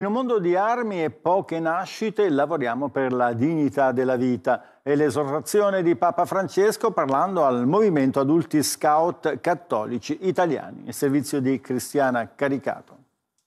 In un mondo di armi e poche nascite lavoriamo per la dignità della vita. È l'esortazione di Papa Francesco parlando al movimento adulti scout cattolici italiani, il servizio di Cristiana Caricato.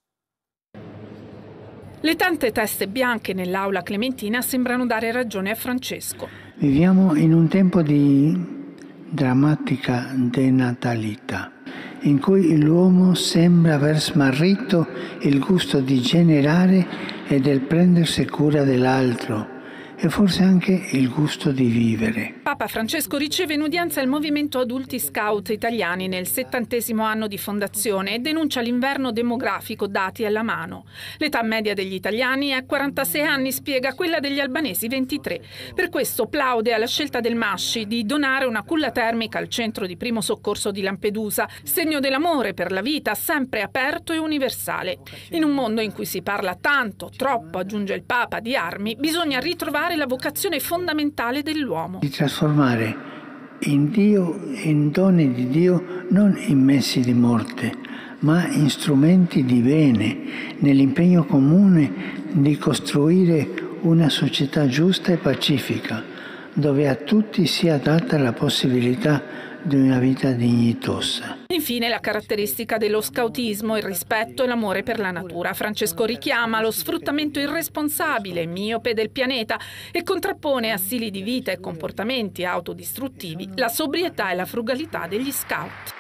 Le tante teste bianche nell'aula clementina sembrano dare ragione a Francesco. Viviamo in un tempo di drammatica denatalità, in cui l'uomo sembra aver smarrito il gusto di generare e del prendersi cura dell'altro e forse anche il gusto di vivere. Papa Francesco riceve in udienza il movimento adulti scout italiani nel 70° anno di fondazione e denuncia l'inverno demografico dati alla mano. L'età media degli italiani è 46 anni, spiega, quella degli albanesi 23. Per questo plaude alla scelta del Masci di donare una culla termica al centro di primo soccorso di Lampedusa, segno dell'amore per la vita sempre aperto e universale. In un mondo in cui si parla tanto, troppo, aggiunge il Papa, di armi, bisogna ritrovare la vocazione fondamentale dell'uomo. Di trasformare in Dio, in doni di Dio, non in messi di morte, ma in strumenti di bene, nell'impegno comune di costruire una società giusta e pacifica, dove a tutti sia data la possibilità di una vita dignitosa. Infine la caratteristica dello scautismo, il rispetto e l'amore per la natura. Francesco richiama lo sfruttamento irresponsabile, miope del pianeta e contrappone a stili di vita e comportamenti autodistruttivi la sobrietà e la frugalità degli scout.